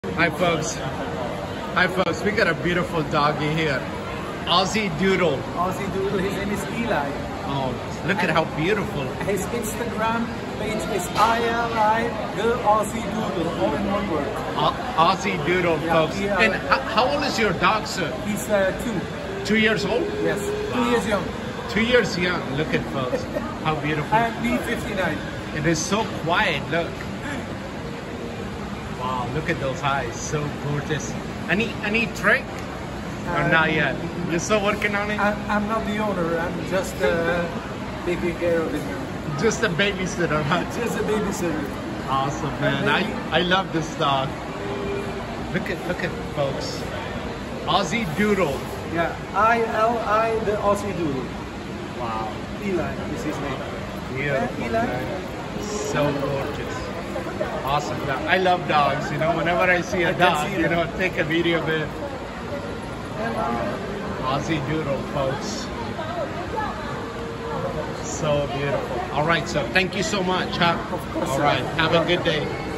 Hi folks. Hi folks. We got a beautiful doggy here. Aussie Doodle. Aussie Doodle, his name is Eli. Oh, look at how beautiful. His Instagram page is ILI the Aussie Doodle, all in one word. Aussie Doodle, Yeah, folks. ELI. And how old is your dog, sir? He's 2. 2 years old? Yes, Wow. 2 years young. 2 years young. Look at folks. How beautiful. And me 59. It is so quiet. Look. Wow, look at those eyes. So gorgeous. Any trick? Or not yet? You're still working on it? I'm not the owner, I'm just taking care of it. Just a babysitter, huh? Just a babysitter. Awesome, man. I love this dog. Look at folks. Aussie Doodle. Yeah, ILI the Aussie Doodle. Wow. Eli is his name. Beautiful, Eli. man. So gorgeous. Awesome dog. I love dogs, you know. Whenever I see a I can dog, see you that. know, take a video of it. Aussie Doodle, folks. So beautiful. All right, so thank you so much, huh? Of course, All sir. right. Have a good day.